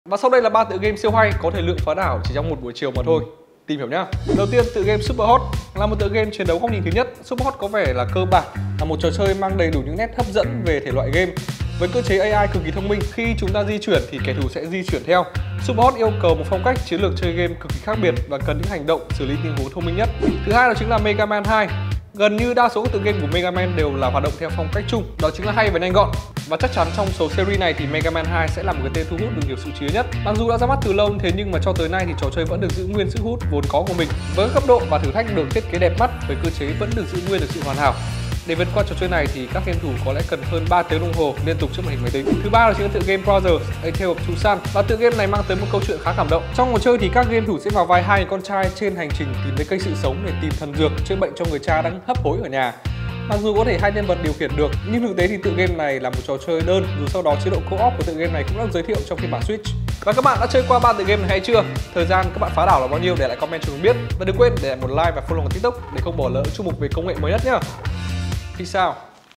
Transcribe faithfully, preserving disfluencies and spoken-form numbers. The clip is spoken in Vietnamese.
Và sau đây là ba tựa game siêu hay có thể lượng phá đảo chỉ trong một buổi chiều mà thôi. Tìm hiểu nhá. Đầu tiên, tựa game Superhot là một tựa game chiến đấu góc nhìn thứ nhất. Superhot có vẻ là cơ bản là một trò chơi mang đầy đủ những nét hấp dẫn về thể loại game. Với cơ chế a i cực kỳ thông minh, khi chúng ta di chuyển thì kẻ thù sẽ di chuyển theo. Superhot yêu cầu một phong cách chiến lược chơi game cực kỳ khác biệt và cần những hành động xử lý tình huống thông minh nhất. Thứ hai đó chính là Mega Man hai. Gần như đa số các tựa game của Mega Man đều là hoạt động theo phong cách chung, đó chính là hay và nhanh gọn. Và chắc chắn trong số series này thì Mega Man hai sẽ là một cái tên thu hút được nhiều sự chú ý nhất. Mặc dù đã ra mắt từ lâu thế nhưng mà cho tới nay thì trò chơi vẫn được giữ nguyên sức hút vốn có của mình. Với cấp độ và thử thách được thiết kế đẹp mắt, với cơ chế vẫn được giữ nguyên được sự hoàn hảo. Để vượt qua trò chơi này thì các game thủ có lẽ cần hơn ba tiếng đồng hồ liên tục trước màn hình máy tính. Thứ ba là chính là tựa game Brothers: A Tale of Two Sons. Và tựa game này mang tới một câu chuyện khá cảm động. Trong cuộc chơi thì các game thủ sẽ vào vai hai con trai trên hành trình tìm thấy cây sự sống để tìm thần dược chữa bệnh cho người cha đang hấp hối ở nhà. Mặc dù có thể hai nhân vật điều khiển được, nhưng thực tế thì tựa game này là một trò chơi đơn, dù sau đó chế độ co-op của tựa game này cũng đã giới thiệu trong phiên bản Switch. Và các bạn đã chơi qua ba tựa game này hay chưa? Thời gian các bạn phá đảo là bao nhiêu để lại comment cho mình biết. Và đừng quên để lại một like và follow kênh TikTok để không bỏ lỡ chuyên mục về công nghệ mới nhất nhá. Peace out.